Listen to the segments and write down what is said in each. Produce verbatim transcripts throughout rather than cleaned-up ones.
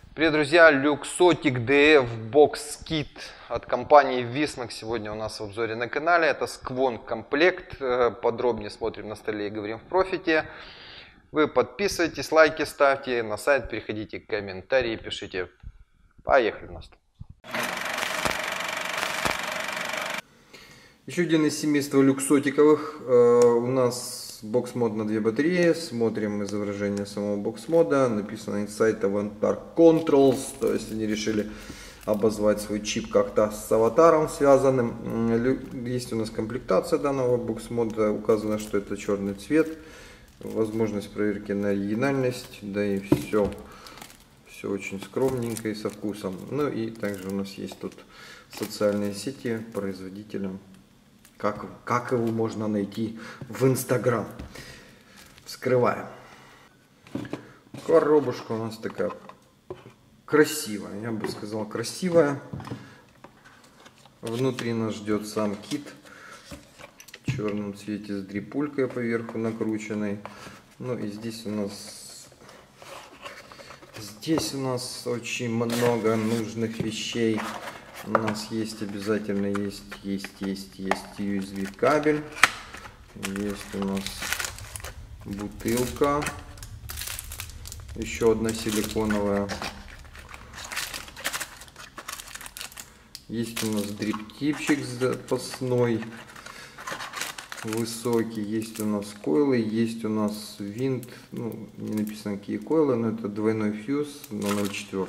Привет, друзья! Luxotic ди эф Box Kit от компании Vismax сегодня у нас в обзоре на канале. Это Skvon комплект. Подробнее смотрим на столе и говорим в профите. Вы подписывайтесь, лайки ставьте, на сайт переходите, комментарии пишите. Поехали у нас. Еще один из семейства люксотиковых. У нас бокс-мод на две батареи. Смотрим изображение самого бокс-мода. Написано Inside Avatar Controls. То есть они решили обозвать свой чип как-то с аватаром связанным. Есть у нас комплектация данного бокс-мода. Указано, что это черный цвет. Возможность проверки на оригинальность. Да и все. Все очень скромненько и со вкусом. Ну и также у нас есть тут социальные сети производителя. Как, как его можно найти в Инстаграм. Вскрываем. Коробушка у нас такая красивая. Я бы сказал красивая. Внутри нас ждет сам кит. В черном цвете с дрипулькой поверху накрученной. Ну и здесь у нас... Здесь у нас очень много нужных вещей. У нас есть обязательно есть, есть, есть, есть ю эс би кабель. Есть у нас бутылка. Еще одна силиконовая. Есть у нас дриптипчик запасной. Высокий. Есть у нас койлы. Есть у нас винт. Ну, не написано какие койлы, но это двойной фьюз на ноль четыре.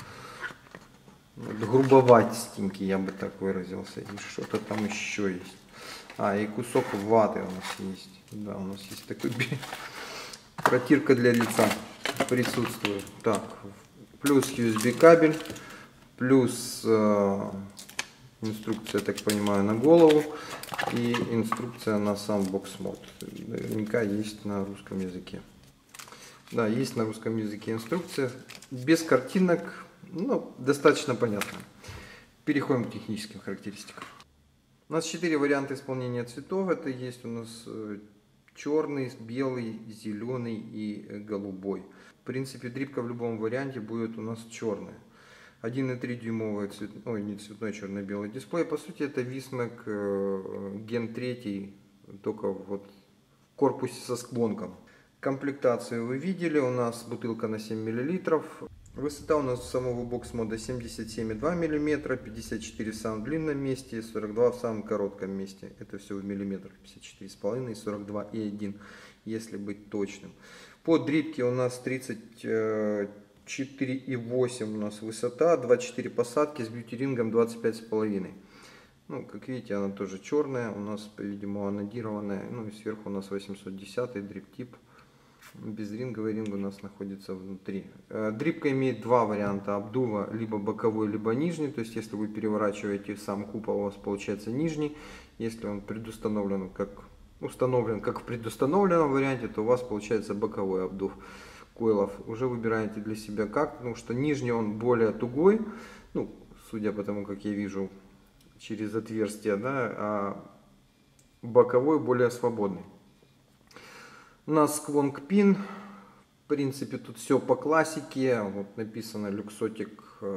Грубоватенький, я бы так выразился. И что-то там еще есть. А, и кусок ваты у нас есть. Да, у нас есть такой протирка для лица присутствует. Так, плюс ю эс би кабель, плюс э, инструкция, я так понимаю, на голову и инструкция на сам бокс-мод. Наверняка есть на русском языке. Да, есть на русском языке инструкция. Без картинок. Ну, достаточно понятно. Переходим к техническим характеристикам. У нас четыре варианта исполнения цветов. Это есть у нас черный, белый, зеленый и голубой. В принципе, дрипка в любом варианте будет у нас черная. один и три дюймовый цвет... Ой, не цветной, черно-белый дисплей. По сути, это Vismax ген три, только вот в корпусе со склонком. Комплектацию вы видели. У нас бутылка на семь миллилитров. Высота у нас самого бокс-мода семьдесят семь и два миллиметра, пятьдесят четыре в самом длинном месте, сорок два в самом коротком месте. Это все в миллиметрах, пятьдесят четыре и пять и сорок два и один, если быть точным. По дрипке у нас тридцать четыре и восемь у нас высота, двадцать четыре посадки с бьюти-рингом двадцать пять и пять. Ну, как видите, она тоже черная, у нас, по-видимому, анодированная. Ну и сверху у нас восемьсот десять дрип-тип. Безринговый ринг у нас находится внутри. Дрипка имеет два варианта обдува, либо боковой, либо нижний. То есть, если вы переворачиваете сам купол, у вас получается нижний. Если он предустановлен как, установлен как в предустановленном варианте, то у вас получается боковой обдув койлов. Уже выбираете для себя как, потому что нижний он более тугой. Ну, судя по тому, как я вижу через отверстие, да, а боковой более свободный. У нас Skvon Pin, в принципе, тут все по классике. Вот написано Luxotic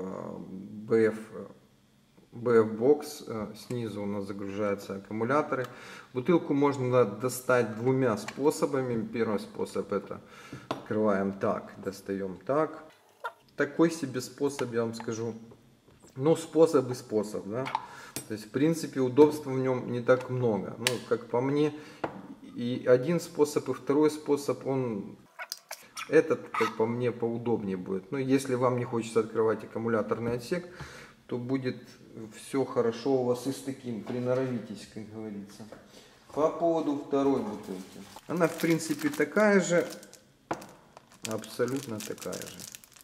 би эф, би эф Box. Снизу у нас загружаются аккумуляторы. Бутылку можно достать двумя способами. Первый способ — это открываем так, достаем так. Такой себе способ, я вам скажу. Ну, способ и способ, да. То есть, в принципе, удобства в нем не так много. Ну, как по мне. И один способ, и второй способ, он, этот, как по мне, поудобнее будет. Но если вам не хочется открывать аккумуляторный отсек, то будет все хорошо у вас и с таким, приноровитесь, как говорится. По поводу второй бутылки. Она, в принципе, такая же, абсолютно такая же.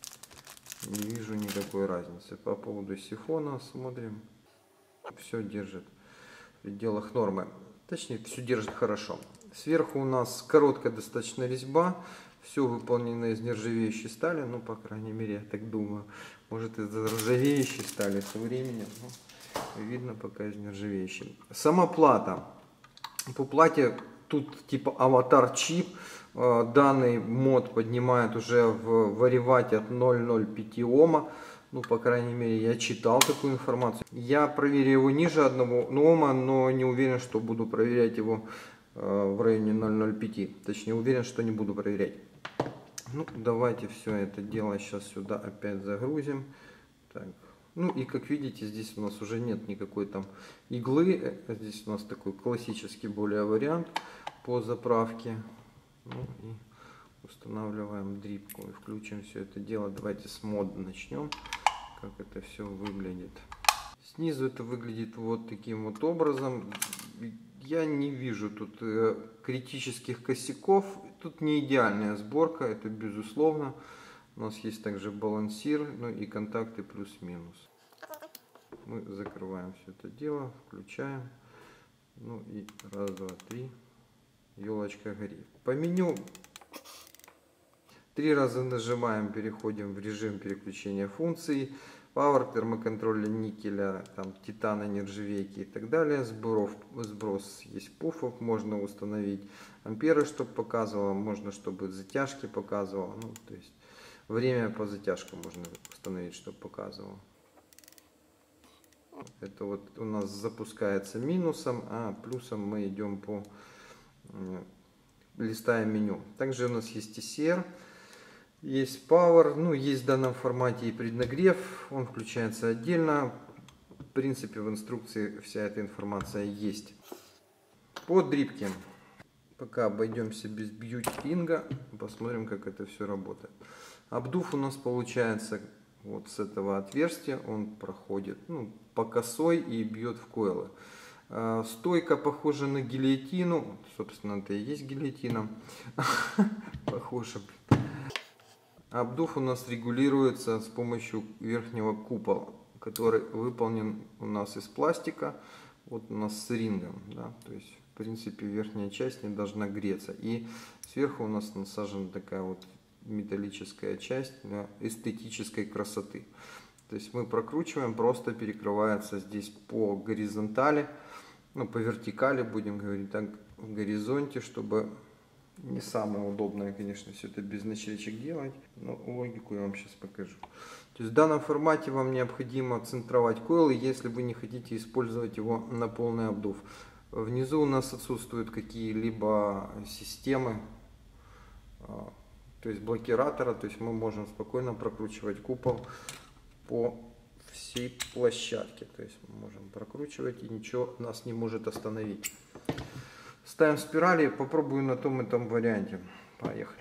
Не вижу никакой разницы. По поводу сифона смотрим. Все держит в пределах нормы. Точнее, все держит хорошо. Сверху у нас короткая достаточно резьба. Все выполнено из нержавеющей стали. Ну, по крайней мере, я так думаю. Может, из ржавеющей стали со временем. Но видно пока из нержавеющей. Сама плата. По плате тут типа аватар чип. Данный мод поднимает уже в варивате от ноль целых ноль пять ома. Ну, по крайней мере, я читал такую информацию. Я проверю его ниже одного ома, но не уверен, что буду проверять его в районе ноль целых ноль пять. Точнее, уверен, что не буду проверять. Ну, давайте все это дело сейчас сюда опять загрузим. Так. Ну и как видите, здесь у нас уже нет никакой там иглы. Здесь у нас такой классический более вариант по заправке. Ну и устанавливаем дрипку и включим все это дело. Давайте с мода начнем, как это все выглядит. Снизу это выглядит вот таким вот образом. Я не вижу тут критических косяков. Тут не идеальная сборка, это безусловно. У нас есть также балансир, ну и контакты плюс-минус. Мы закрываем все это дело, включаем. Ну и раз, два, три. Елочка горит. По меню три раза нажимаем, переходим в режим переключения функций. Power, термоконтроля никеля, там, титана, нержавейки и так далее. Сборов, сброс есть пуфов, можно установить амперы, чтобы показывало, можно, чтобы затяжки показывало. Ну, то есть время по затяжкам можно установить, чтобы показывало. Это вот у нас запускается минусом, а плюсом мы идем по листаем меню. Также у нас есть ти си эр. Есть Power, ну есть в данном формате и преднагрев, он включается отдельно. В принципе, в инструкции вся эта информация есть. По дрипке, пока обойдемся без бьюти-ринга, посмотрим, как это все работает. Обдув у нас получается вот с этого отверстия, он проходит ну, по косой и бьет в койлы. Стойка похожа на гильотину, собственно, это и есть гильотина, похоже. Обдув у нас регулируется с помощью верхнего купола, который выполнен у нас из пластика, вот у нас с рингом, да, то есть в принципе верхняя часть не должна греться. И сверху у нас насажена такая вот металлическая часть для эстетической красоты. То есть мы прокручиваем, просто перекрывается здесь по горизонтали, ну по вертикали будем говорить так, в горизонте, чтобы... Не самое удобное, конечно, все это без ночлечек делать, но логику я вам сейчас покажу. То есть в данном формате вам необходимо центровать койлы, если вы не хотите использовать его на полный обдув. Внизу у нас отсутствуют какие-либо системы, то есть блокиратора, то есть мы можем спокойно прокручивать купол по всей площадке. То есть мы можем прокручивать, и ничего нас не может остановить. Ставим спирали, попробую на том и том варианте. Поехали.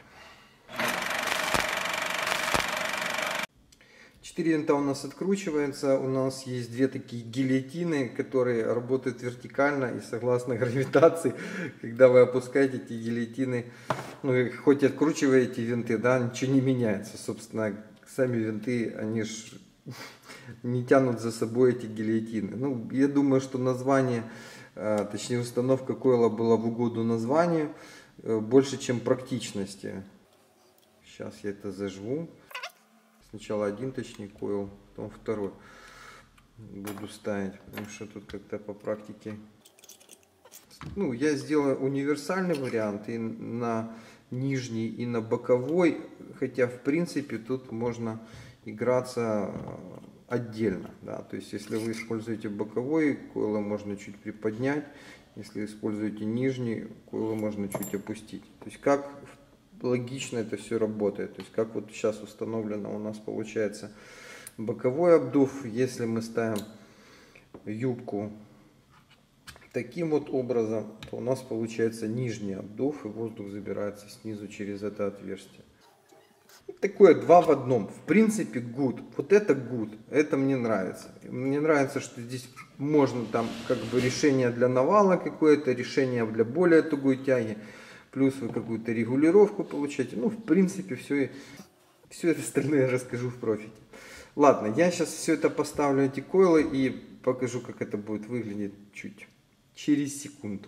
четыре винта у нас откручивается. У нас есть две такие гильотины, которые работают вертикально и согласно гравитации. Когда вы опускаете эти гильотины, ну и хоть откручиваете винты, да, ничего не меняется. Собственно, сами винты, они ж не тянут за собой эти гильотины. Ну, я думаю, что название... Точнее, установка койла была в угоду названию, больше, чем практичности. Сейчас я это зажму. Сначала один, точнее, койл, потом второй буду ставить, потому что тут как-то по практике... Ну, я сделаю универсальный вариант и на нижний, и на боковой, хотя, в принципе, тут можно играться... отдельно, да, то есть если вы используете боковой, койлы можно чуть приподнять, если используете нижний, койлы можно чуть опустить. То есть как логично это все работает, то есть как вот сейчас установлено у нас получается боковой обдув, если мы ставим юбку таким вот образом, то у нас получается нижний обдув и воздух забирается снизу через это отверстие. Такое два в одном. В принципе, good. Вот это good. Это мне нравится. Мне нравится, что здесь можно там как бы решение для навала какое-то, решение для более тугой тяги. Плюс вы какую-то регулировку получаете. Ну, в принципе, все, все это остальное я расскажу в профите. Ладно, я сейчас все это поставлю, эти койлы, и покажу, как это будет выглядеть чуть через секунду.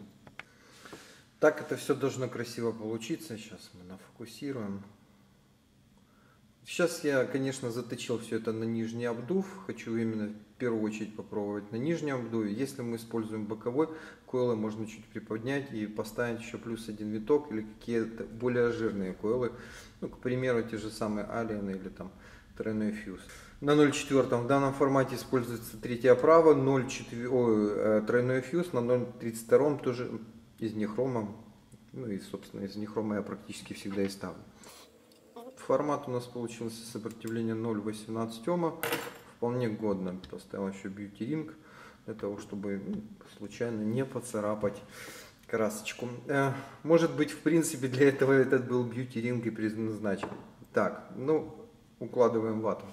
Так это все должно красиво получиться. Сейчас мы нафокусируем. Сейчас я, конечно, заточил все это на нижний обдув. Хочу именно в первую очередь попробовать на нижнем обдуве. Если мы используем боковой, койлы можно чуть приподнять и поставить еще плюс один виток или какие-то более жирные койлы. Ну, к примеру, те же самые Alien или там тройной фьюз. На ноль четыре в данном формате используется третья оправа, ноль четыре, ой, тройной фьюз, на ноль тридцать два тоже из нехрома. Ну и, собственно, из нехрома я практически всегда и ставлю. Формат у нас получился сопротивление ноль восемнадцать Ома. Вполне годно. Поставил еще Beauty Ring для того, чтобы ну, случайно не поцарапать красочку. Э, может быть, в принципе, для этого этот был Beauty Ring и предназначен. Так, ну, укладываем вату.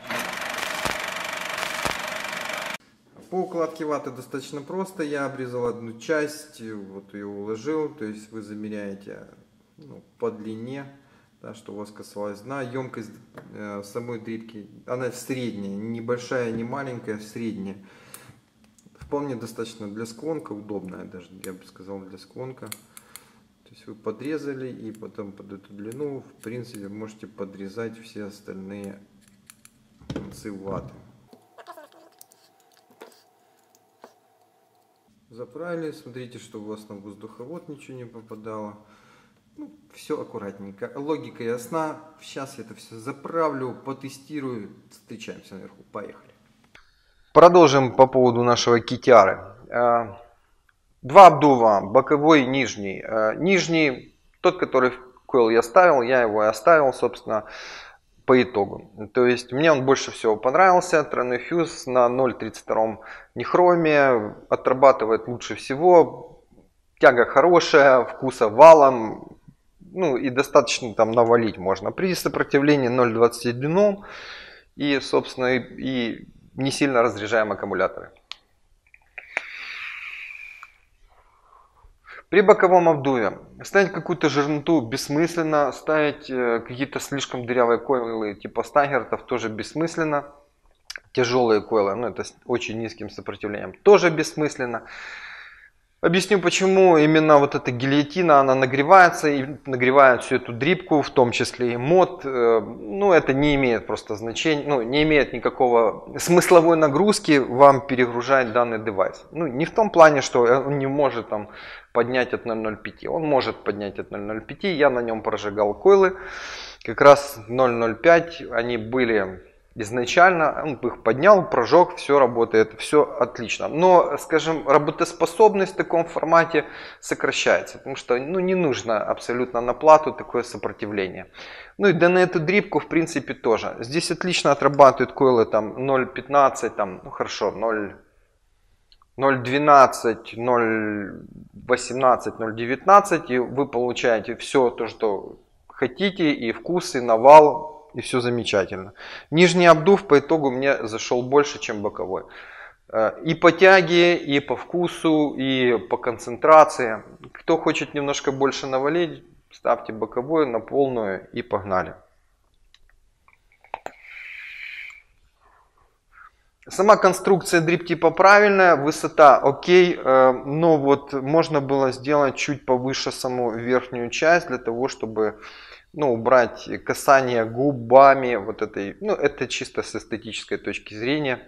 По укладке ваты достаточно просто. Я обрезал одну часть, вот ее уложил. То есть вы замеряете ну, по длине. Да, что у вас касалось дна. Емкость э, самой дрипки, она средняя, небольшая, не маленькая, средняя. Вполне достаточно для склонка, удобная даже, я бы сказал, для склонка. То есть вы подрезали и потом под эту длину, в принципе, можете подрезать все остальные концы ваты. Заправили, смотрите, чтобы у вас на воздуховод ничего не попадало. Ну, все аккуратненько. Логика ясна. Сейчас я это все заправлю, потестирую. Встречаемся наверху. Поехали. Продолжим по поводу нашего китяры. Два обдува, боковой и нижний. Нижний, тот, который в койл я ставил, я его и оставил, собственно, по итогу. То есть мне он больше всего понравился. Тройной фьюз на ноль тридцать два нехроме. Отрабатывает лучше всего. Тяга хорошая, вкуса валом. Ну и достаточно там навалить можно. При сопротивлении ноль двадцать один и, собственно, и, и не сильно разряжаем аккумуляторы. При боковом обдуве ставить какую-то жирноту бессмысленно, ставить э, какие-то слишком дырявые койлы типа стагертов тоже бессмысленно. Тяжелые койлы, ну это с очень низким сопротивлением, тоже бессмысленно. Объясню почему. Именно вот эта гильотина, она нагревается и нагревает всю эту дрипку, в том числе и мод. Ну, это не имеет просто значения, ну, не имеет никакого смысловой нагрузки вам перегружать данный девайс. Ну, не в том плане, что он не может там поднять от ноль ноль пять. Он может поднять от ноль ноль пять. Я на нем прожигал койлы. Как раз ноль ноль пять, они были... Изначально он их поднял, прожег, все работает, все отлично. Но, скажем, работоспособность в таком формате сокращается, потому что ну, не нужно абсолютно на плату такое сопротивление. Ну и да на эту дрипку в принципе тоже. Здесь отлично отрабатывают койлы там ноль пятнадцать, там, ну хорошо, ноль двенадцать, ноль восемнадцать, ноль девятнадцать, и вы получаете все то, что хотите, и вкус, и навал. И все замечательно. Нижний обдув по итогу мне зашел больше, чем боковой. И по тяге, и по вкусу, и по концентрации. Кто хочет немножко больше навалить, ставьте боковой на полную и погнали. Сама конструкция дрип типа правильная, высота окей, но вот можно было сделать чуть повыше саму верхнюю часть для того, чтобы... Ну, убрать касание губами, вот этой, ну, это чисто с эстетической точки зрения.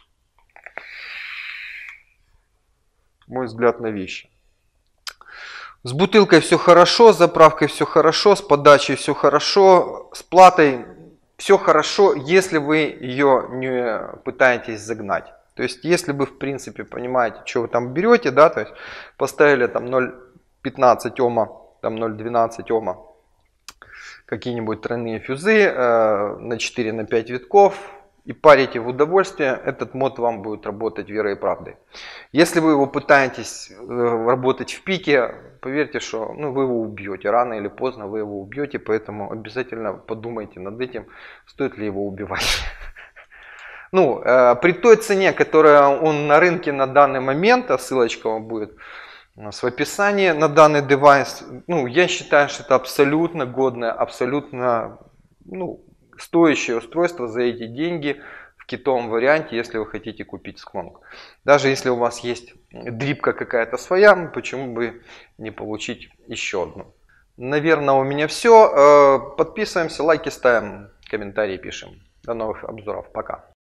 Мой взгляд на вещи. С бутылкой все хорошо, с заправкой все хорошо, с подачей все хорошо, с платой все хорошо, если вы ее не пытаетесь загнать. То есть, если вы, в принципе, понимаете, что вы там берете, да, то есть, поставили там ноль пятнадцать Ома, там ноль двенадцать Ома, какие-нибудь тройные фьюзы э, на четыре на пять витков и парите в удовольствие, этот мод вам будет работать верой и правдой. Если вы его пытаетесь э, работать в пике, поверьте, что ну, вы его убьете, рано или поздно вы его убьете, поэтому обязательно подумайте над этим, стоит ли его убивать. Ну, э, при той цене, которая он на рынке на данный момент, а ссылочка вам будет в описании на данный девайс, ну, я считаю, что это абсолютно годное, абсолютно ну, стоящее устройство за эти деньги в китовом варианте, если вы хотите купить склонку. Даже если у вас есть дрипка какая-то своя, почему бы не получить еще одну. Наверное, у меня все. Подписываемся, лайки ставим. комментарии пишем. До новых обзоров. Пока.